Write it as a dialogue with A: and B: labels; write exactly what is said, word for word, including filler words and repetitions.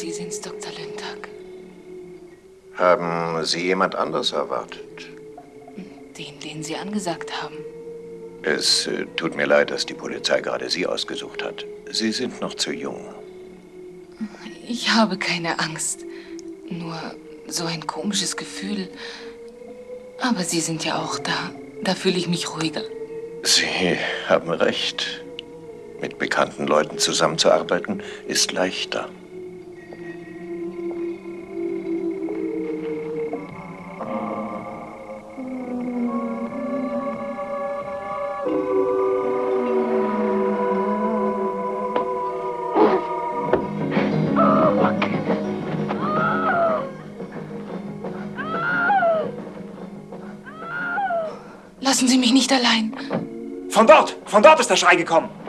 A: Sie sind's, Doktor Lüntag.
B: Haben Sie jemand anderes erwartet?
A: Den, den Sie angesagt haben.
B: Es äh, tut mir leid, dass die Polizei gerade Sie ausgesucht hat. Sie sind noch zu jung.
A: Ich habe keine Angst. Nur so ein komisches Gefühl. Aber Sie sind ja auch da. Da fühle ich mich ruhiger.
B: Sie haben recht. Mit bekannten Leuten zusammenzuarbeiten ist leichter.
A: Lassen Sie mich nicht allein.
C: Von dort! Von dort ist der Schrei gekommen!